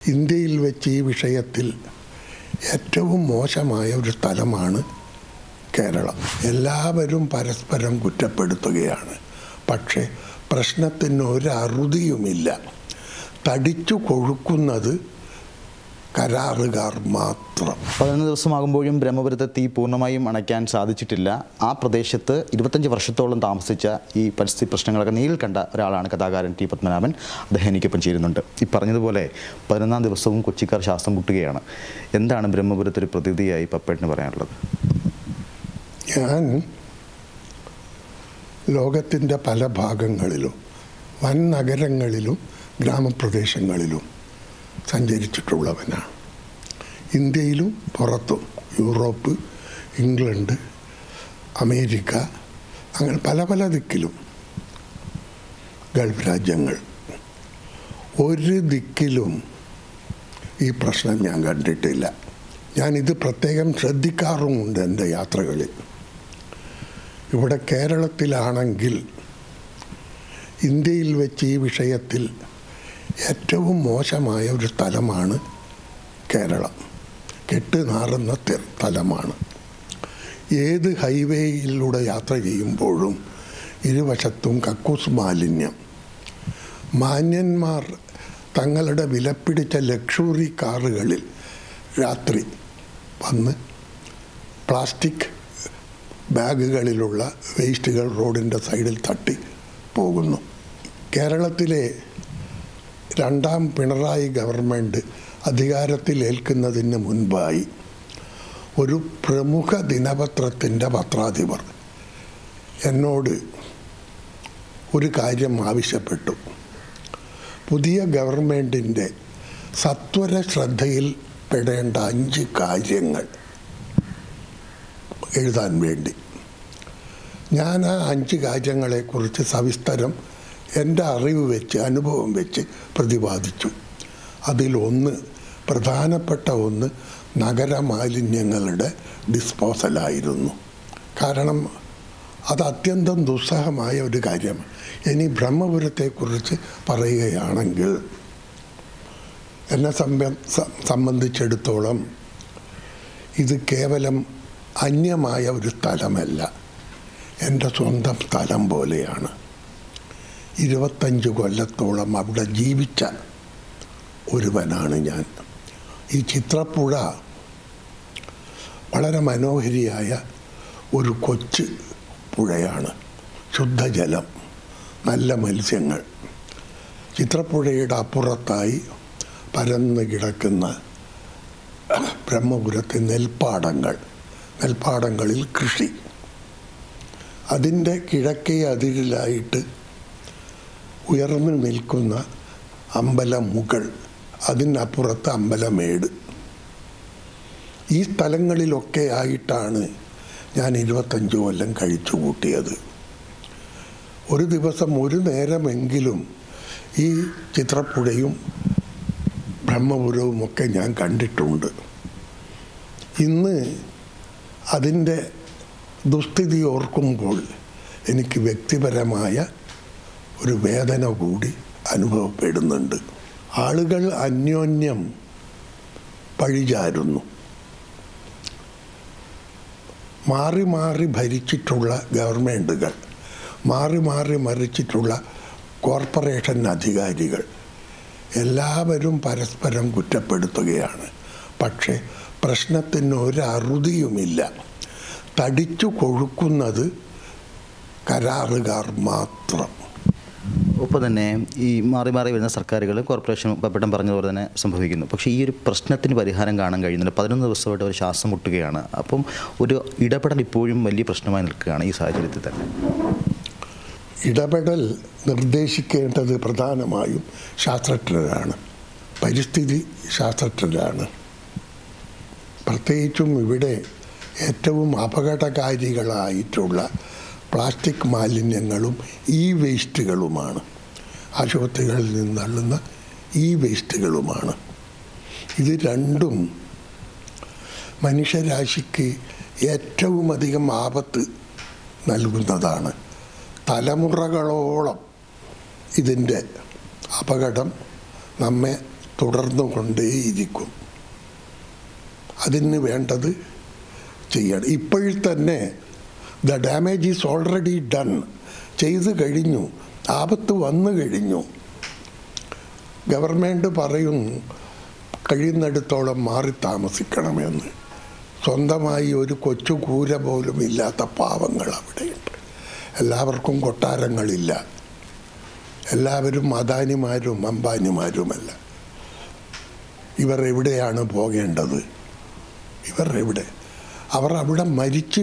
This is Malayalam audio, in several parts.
ഇന്ത്യയിൽ വെച്ച് ഈ വിഷയത്തിൽ ഏറ്റവും മോശമായ ഒരു സ്ഥലമാണ് കേരളം. എല്ലാവരും പരസ്പരം കുറ്റപ്പെടുത്തുകയാണ്. പക്ഷേ പ്രശ്നത്തിന് ഒരു അറുതിയുമില്ല. തടിച്ചു കൊഴുക്കുന്നത് കരാറുകാർ മാത്രം. 11 ദിവസമാകുമ്പോഴും ബ്രഹ്മപുരത്തെ തീ പൂർണ്ണമായും അണയ്ക്കാൻ സാധിച്ചിട്ടില്ല. ആ പ്രദേശത്ത് 25 വർഷത്തോളം താമസിച്ച ഈ പരിസ്ഥിതി പ്രശ്നങ്ങളൊക്കെ നേരിൽ കണ്ട ഒരാളാണ് കഥാകാരൻ ടി പത്മനാഭൻ. അദ്ദേഹം എനിക്കൊപ്പം ചേരുന്നുണ്ട്. ഈ പറഞ്ഞതുപോലെ 11ാം ദിവസവും കൊച്ചിക്കാർ ശ്വാസം മുട്ടുകയാണ്. എന്താണ് ബ്രഹ്മപുരത്തൊരു പ്രതിനിധിയായി പപ്പേട്ടിന് പറയാനുള്ളത്? ഞാൻ ലോകത്തിൻ്റെ പല ഭാഗങ്ങളിലും വൻ നഗരങ്ങളിലും ഗ്രാമപ്രദേശങ്ങളിലും സഞ്ചരിച്ചിട്ടുള്ളവനാണ്. ഇന്ത്യയിലും പുറത്തും, യൂറോപ്പ്, ഇംഗ്ലണ്ട്, അമേരിക്ക, അങ്ങനെ പല പല ദിക്കിലും, ഗൾഫ് രാജ്യങ്ങൾ. ഒരു ദിക്കിലും ഈ പ്രശ്നം ഞാൻ കണ്ടിട്ടില്ല. ഞാനിത് പ്രത്യേകം ശ്രദ്ധിക്കാറുമുണ്ട് എൻ്റെ യാത്രകളിൽ. ഇവിടെ കേരളത്തിലാണെങ്കിൽ ഇന്ത്യയിൽ വെച്ച് ഈ വിഷയത്തിൽ ഏറ്റവും മോശമായ ഒരു സ്ഥലമാണ് കേരളം. കെട്ട് നാറുന്ന സ്ഥലമാണ്. ഏത് ഹൈവേയിലൂടെ യാത്ര ചെയ്യുമ്പോഴും ഇരുവശത്തും കക്കൂസ് മാലിന്യം. മാന്യന്മാർ തങ്ങളുടെ വിലപിടിച്ച ലക്ഷറി കാറുകളിൽ രാത്രി വന്ന് പ്ലാസ്റ്റിക് ബാഗുകളിലുള്ള വേസ്റ്റുകൾ റോഡിൻ്റെ സൈഡിൽ തട്ടി പോകുന്നു. കേരളത്തിലെ 2ാം പിണറായി ഗവൺമെൻറ് അധികാരത്തിലേൽക്കുന്നതിന് മുൻപായി ഒരു പ്രമുഖ ദിനപത്രത്തിൻ്റെ പത്രാധിപർ എന്നോട് ഒരു കാര്യം ആവശ്യപ്പെട്ടു. പുതിയ ഗവൺമെൻറ്റിൻ്റെ സത്വര ശ്രദ്ധയിൽപ്പെടേണ്ട 5 കാര്യങ്ങൾ എഴുതാൻ വേണ്ടി. ഞാൻ ആ 5 കാര്യങ്ങളെക്കുറിച്ച് സവിസ്തരം എൻ്റെ അറിവ് വെച്ച്, അനുഭവം വെച്ച് പ്രതിപാദിച്ചു. അതിലൊന്ന്, പ്രധാനപ്പെട്ട ഒന്ന്, നഗരമാലിന്യങ്ങളുടെ ഡിസ്പോസലായിരുന്നു. കാരണം അത് അത്യന്തം ദുസ്സഹമായ ഒരു കാര്യമാണ്. ഇനി ബ്രഹ്മപുരത്തെക്കുറിച്ച് പറയുകയാണെങ്കിൽ എന്നെ സംബന്ധിച്ചിടത്തോളം ഇത് കേവലം അന്യമായ ഒരു സ്ഥലമല്ല, എൻ്റെ സ്വന്തം സ്ഥലം പോലെയാണ്. 25 കൊല്ലത്തോളം അവിടെ ജീവിച്ച ഒരുവനാണ് ഞാൻ. ഈ ചിത്രപ്പുഴ വളരെ മനോഹരിയായ ഒരു കൊച്ചു പുഴയാണ്. ശുദ്ധജലം, നല്ല മത്സ്യങ്ങൾ. ചിത്രപ്പുഴയുടെ അപ്പുറത്തായി പരന്ന് കിടക്കുന്ന ബ്രഹ്മപുരത്തെ നെൽപ്പാടങ്ങളിൽ കൃഷി. അതിൻ്റെ കിഴക്കേ അതിരിലായിട്ട് ഉയർന്നു നിൽക്കുന്ന അമ്പലമുകൾ, അതിനപ്പുറത്ത് അമ്പലമേട്. ഈ സ്ഥലങ്ങളിലൊക്കെ ആയിട്ടാണ് ഞാൻ 25 കൊല്ലം കഴിച്ചു കൂട്ടിയത്. ഒരു ദിവസം ഒരു നേരമെങ്കിലും ഈ ചിത്രപ്പുഴയും ബ്രഹ്മപുരവും ഒക്കെ ഞാൻ കണ്ടിട്ടുണ്ട്. ഇന്ന് അതിൻ്റെ ദുസ്ഥിതി ഓർക്കുമ്പോൾ എനിക്ക് വ്യക്തിപരമായ ഒരു വേദന കൂടി അനുഭവപ്പെടുന്നുണ്ട്. ആളുകൾ അന്യോന്യം പഴിചാരുന്നു. മാറി മാറി ഭരിച്ചിട്ടുള്ള ഗവൺമെൻറ്റുകൾ, മാറി മാറി മറിച്ചിട്ടുള്ള കോർപ്പറേഷൻ അധികാരികൾ എല്ലാവരും പരസ്പരം കുറ്റപ്പെടുത്തുകയാണ്. പക്ഷേ പ്രശ്നത്തിന് ഒരു അറുതിയുമില്ല. തടിച്ചു കൊഴുക്കുന്നത് കരാറുകാർ മാത്രം. ഒപ്പം തന്നെ ഈ മാറി മാറി വരുന്ന സർക്കാരുകൾ, കോർപ്പറേഷൻ പപ്പേട്ടൻ പറഞ്ഞതുപോലെ തന്നെ സംഭവിക്കുന്നു. പക്ഷേ ഈ ഒരു പ്രശ്നത്തിന് പരിഹാരം കാണാൻ കഴിയുന്നില്ല. 11 ദിവസമായിട്ട് അവർ ശ്വാസം മുട്ടുകയാണ്. അപ്പം ഒരു ഇടപെടൽ ഇപ്പോഴും വലിയ പ്രശ്നമായി നിൽക്കുകയാണ് ഈ സാഹചര്യത്തിൽ തന്നെ. ഇടപെടൽ നിർദ്ദേശിക്കേണ്ടത് പ്രധാനമായും ശാസ്ത്രജ്ഞരാണ്, പരിസ്ഥിതി ശാസ്ത്രജ്ഞരാണ്. പ്രത്യേകിച്ചും ഇവിടെ ഏറ്റവും അപകടകാരികളായിട്ടുള്ള പ്ലാസ്റ്റിക് മാലിന്യങ്ങളും ഈ വേസ്റ്റുകളുമാണ്. ആശുപത്രികളിൽ നിന്നള്ളുന്ന ഈ വേസ്റ്റുകളുമാണ്. ഇത് രണ്ടും മനുഷ്യരാശിക്ക് ഏറ്റവും അധികം ആപത്ത് നൽകുന്നതാണ്. തലമുറകളോളം ഇതിൻ്റെ അപകടം നമ്മെ തുടർന്നു കൊണ്ടേയിരിക്കും. അതിന് വേണ്ടത് ചെയ്യണം. ഇപ്പോഴിൽ തന്നെ the damage is already done, ചെയ്തു കഴിഞ്ഞു, ആപത്ത് വന്നു കഴിഞ്ഞു. ഗവൺമെൻറ് പറയുന്നു കഴിയുന്നിടത്തോളം മാറി താമസിക്കണമെന്ന്. സ്വന്തമായി ഒരു കൊച്ചു കൂര പോലും ഇല്ലാത്ത പാവങ്ങൾ അവിടെയുണ്ട്. എല്ലാവർക്കും കൊട്ടാരങ്ങളില്ല, എല്ലാവരും അദാനിമാരും അംബാനിമാരുമല്ല. ഇവർ എവിടെയാണ് പോകേണ്ടത്? ഇവർ എവിടെ? അവർ അവിടെ മരിച്ച്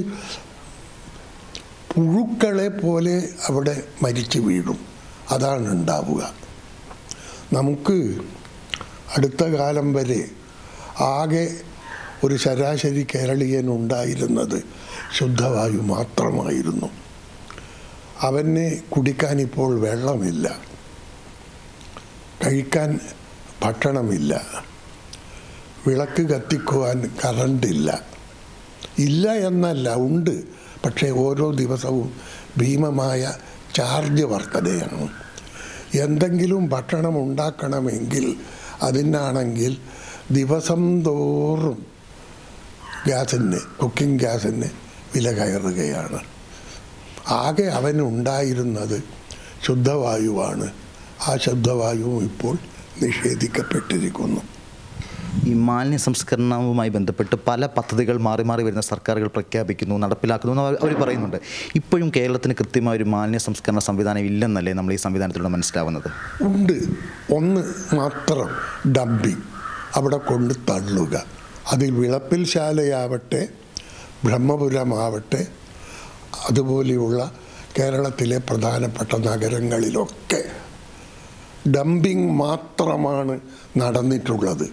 പുഴുക്കളെ പോലെ അവിടെ മരിച്ചു വീഴും. അതാണ് ഉണ്ടാവുക. നമുക്ക് അടുത്ത കാലം വരെ ആകെ ഒരു ശരാശരി കേരളീയൻ ഉണ്ടായിരുന്നത് ശുദ്ധവായു മാത്രമായിരുന്നു. അവന് കുടിക്കാൻ ഇപ്പോൾ വെള്ളമില്ല, കഴിക്കാൻ ഭക്ഷണമില്ല, വിളക്ക് കത്തിക്കുവാൻ കറണ്ടില്ല. ഇല്ല എന്നല്ല, ഉണ്ട്. പക്ഷേ ഓരോ ദിവസവും ഭീമമായ ചാർജ് വർധനയാണ്. എന്തെങ്കിലും ഭക്ഷണം ഉണ്ടാക്കണമെങ്കിൽ അതിനാണെങ്കിൽ ദിവസം തോറും കുക്കിംഗ് ഗ്യാസിന് വില കയറുകയാണ്. ആകെ അവനുണ്ടായിരുന്നത് ശുദ്ധവായുവാണ്. ആ ശുദ്ധവായുവും ഇപ്പോൾ നിഷേധിക്കപ്പെട്ടിരിക്കുന്നു. ഈ മാലിന്യ സംസ്കരണവുമായി ബന്ധപ്പെട്ട് പല പദ്ധതികൾ മാറി മാറി വരുന്ന സർക്കാരുകൾ പ്രഖ്യാപിക്കുന്നു, നടപ്പിലാക്കുന്നു എന്ന് അവർ പറയുന്നുണ്ട്. ഇപ്പോഴും കേരളത്തിന് കൃത്യമായ ഒരു മാലിന്യ സംസ്കരണ സംവിധാനം ഇല്ലെന്നല്ലേ നമ്മൾ ഈ സംവിധാനത്തിലൂടെ മനസ്സിലാവുന്നത്? ഉണ്ട്. ഒന്ന് മാത്രം, ഡംപിങ്. അവിടെ കൊണ്ട് തള്ളുക. അതിൽ വിളപ്പിൽ ശാലയാവട്ടെ, ബ്രഹ്മപുരമാവട്ടെ, അതുപോലെയുള്ള കേരളത്തിലെ പ്രധാനപ്പെട്ട നഗരങ്ങളിലൊക്കെ ഡംപിങ് മാത്രമാണ് നടന്നിട്ടുള്ളത്.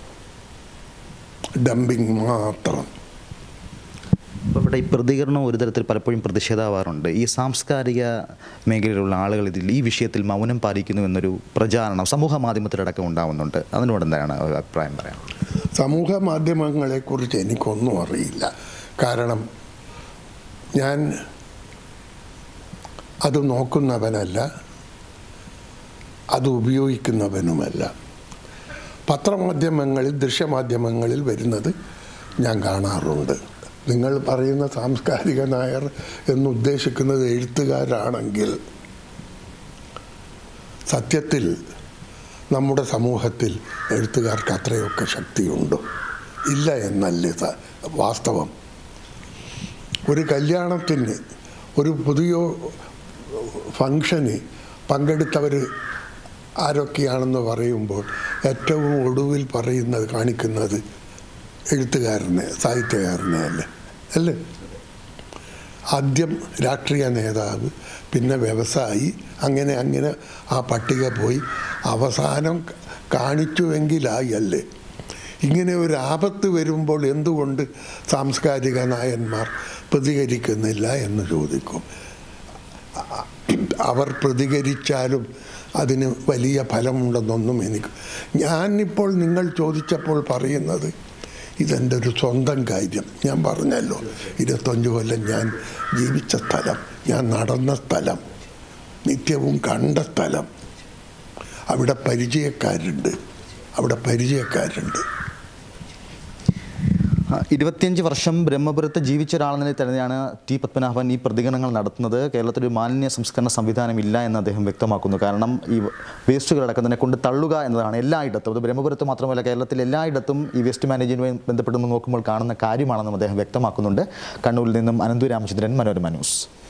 ഡംപിങ് മാത്രം. അപ്പോൾ ഇവിടെ ഈ പ്രതികരണം ഒരു തരത്തിൽ പലപ്പോഴും പ്രതിഷേധമാവാറുണ്ട്. ഈ സാംസ്കാരിക മേഖലയിലുള്ള ആളുകൾ ഈ വിഷയത്തിൽ മൗനം പാലിക്കുന്നു എന്നൊരു പ്രചാരണം സമൂഹ മാധ്യമത്തിലടക്കം ഉണ്ടാവുന്നുണ്ട്. അതിനോട് എന്താണ് അഭിപ്രായം പറയാം? സമൂഹ മാധ്യമങ്ങളെക്കുറിച്ച് എനിക്കൊന്നും അറിയില്ല. കാരണം ഞാൻ അത് നോക്കുന്നവനല്ല, അത് ഉപയോഗിക്കുന്നവനുമല്ല. പത്രമാധ്യമങ്ങളിൽ, ദൃശ്യമാധ്യമങ്ങളിൽ വരുന്നത് ഞാൻ കാണാറുണ്ട്. നിങ്ങൾ പറയുന്ന സാംസ്കാരിക നായർ എന്നുദ്ദേശിക്കുന്നത് എഴുത്തുകാരാണെങ്കിൽ സത്യത്തിൽ നമ്മുടെ സമൂഹത്തിൽ എഴുത്തുകാർക്ക് അത്രയൊക്കെ ശക്തിയുണ്ടോ? ഇല്ല എന്നല്ലേ വാസ്തവം. ഒരു കല്യാണത്തിന്, ഒരു പുതിയ ഫംഗ്ഷന് പങ്കെടുത്തവർ ആരൊക്കെയാണെന്ന് പറയുമ്പോൾ ഏറ്റവും ഒടുവിൽ കാണിക്കുന്നത് എഴുത്തുകാരനെ, സാഹിത്യകാരനെ അല്ലേ? ആദ്യം രാഷ്ട്രീയ നേതാവ്, പിന്നെ വ്യവസായി, അങ്ങനെ ആ പട്ടിക പോയി അവസാനം കാണിച്ചുവെങ്കിലായി അല്ലേ? ഇങ്ങനെ ഒരു ആപത്ത് വരുമ്പോൾ എന്തുകൊണ്ട് സാംസ്കാരിക നായന്മാർ പ്രതികരിക്കുന്നില്ല എന്ന് ചോദിക്കും. അവർ പ്രതികരിച്ചാലും അതിന് വലിയ ഫലമുണ്ടെന്നൊന്നും ഞാനിപ്പോൾ നിങ്ങൾ ചോദിച്ചപ്പോൾ പറയുന്നത് ഇതെൻ്റെ ഒരു സ്വന്തം കാര്യം. ഞാൻ പറഞ്ഞല്ലോ, 25 കൊല്ലം ഞാൻ ജീവിച്ച സ്ഥലം, ഞാൻ നടന്ന സ്ഥലം, നിത്യവും കണ്ട സ്ഥലം. അവിടെ പരിചയക്കാരുണ്ട്. 25 വർഷം ബ്രഹ്മപുരത്ത് ജീവിച്ച ഒരാളെന്ന തന്നെയാണ് ടി പത്മനാഭൻ ഈ പ്രതികരണങ്ങൾ നടത്തുന്നത്. കേരളത്തിൽ ഒരു മാലിന്യ സംസ്കരണ സംവിധാനം ഇല്ല എന്ന് അദ്ദേഹം വ്യക്തമാക്കുന്നു. കാരണം ഈ വേസ്റ്റുകളടക്കം തന്നെ കൊണ്ട് തള്ളുക എന്നതാണ് എല്ലായിടത്തും, അത് ബ്രഹ്മപുരത്ത് മാത്രമല്ല കേരളത്തിൽ എല്ലായിടത്തും ഈ വേസ്റ്റ് മാനേജ്മെൻറ്റുമായി ബന്ധപ്പെട്ട് നോക്കുമ്പോൾ കാണുന്ന കാര്യമാണെന്നും അദ്ദേഹം വ്യക്തമാക്കുന്നുണ്ട്. കണ്ണൂരിൽ നിന്നും അനന്തു രാമചന്ദ്രൻ, മനോരമ ന്യൂസ്.